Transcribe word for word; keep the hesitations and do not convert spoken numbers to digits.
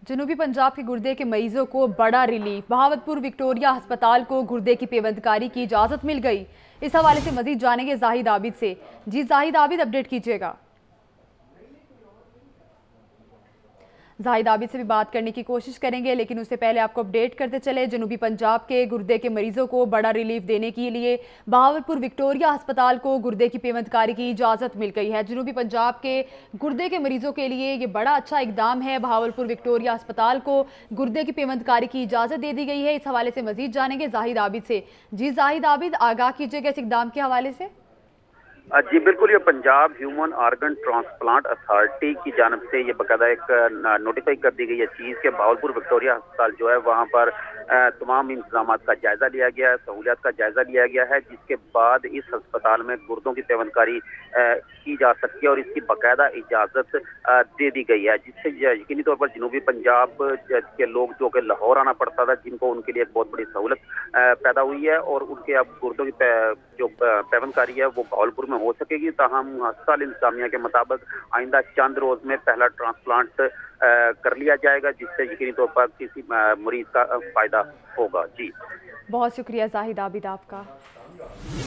जनूबी पंजाब के गुर्दे के मरीजों को बड़ा रिलीफ। बहावलपुर विक्टोरिया अस्पताल को गुर्दे की पेवंदकारी की इजाजत मिल गई। इस हवाले से मजीद जानेंगे जाहिद आबिद से। जी जाहिद आबिद, अपडेट कीजिएगा। जाहिद आबिद से भी बात करने की कोशिश करेंगे, लेकिन उससे पहले आपको अपडेट करते चले, जनूबी पंजाब के गुर्दे के मरीजों को बड़ा रिलीफ देने के लिए बहावलपुर विक्टोरिया अस्पताल को गुर्दे की पेवंदकारी की इजाज़त मिल गई है। जनूबी पंजाब के गुर्दे के मरीजों के लिए ये बड़ा अच्छा इकदाम है। बहावलपुर विक्टोरिया अस्पताल को गुर्दे की पेवंदकारी की इजाज़त दे दी गई है। इस हवाले से मजीद जानेंगे जाहिद आबिद से। जी जाहिद आबिद, आगाह कीजिएगा इस इकदाम के हवाले से। जी बिल्कुल, ये Punjab human organ transplant authority की जानब से ये बाकायदा एक नोटिफाई कर दी गई है चीज़ के बहावलपुर विक्टोरिया अस्पताल जो है वहाँ पर तमाम इंतजाम का जायजा लिया गया है, सहूलियात का जायजा लिया गया है, जिसके बाद इस अस्पताल में गुर्दों की पेवंदकारी की जा सकती है और इसकी बाकायदा इजाज़त दे दी गई है, जिससे यकीनी तौर पर जनूबी पंजाब के लोग जो कि लाहौर आना पड़ता था, जिनको उनके लिए एक बहुत बड़ी सहूलत पैदा हुई है और उनके अब गुर्दों की जो पेवंदकारी है वो बहावलपुर में हो सकेगी। ताहम अस्पताल इंतजामिया के मुताबिक आइंदा चंद रोज में पहला ट्रांसप्लांट कर लिया जाएगा, जिससे यकीनी तौर पर किसी मरीज का फायदा होगा। जी बहुत शुक्रिया जाहिद आबिद आपका।